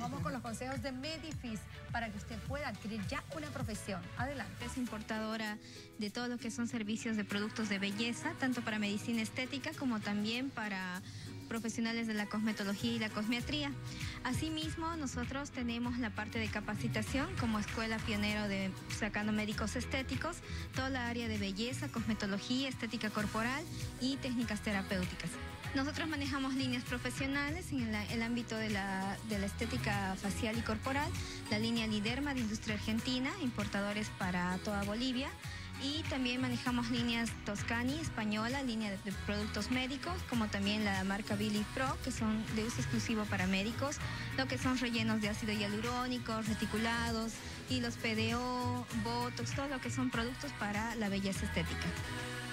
vamos con los consejos de Medifis para que usted pueda adquirir ya una profesión. Adelante. Es importadora de todo lo que son servicios de productos de belleza, tanto para medicina estética como también para profesionales de la cosmetología y la cosmetría. Asimismo, nosotros tenemos la parte de capacitación como escuela pionero de sacando médicos estéticos, toda la área de belleza, cosmetología, estética corporal y técnicas terapéuticas. Nosotros manejamos líneas profesionales en el ámbito de la estética facial y corporal, la línea Liderma de Industria Argentina, importadores para toda Bolivia. Y también manejamos líneas Toscani, española, línea de productos médicos, como también la marca Billy Pro, que son de uso exclusivo para médicos, lo que son rellenos de ácido hialurónico, reticulados, hilos PDO, Botox, todo lo que son productos para la belleza estética.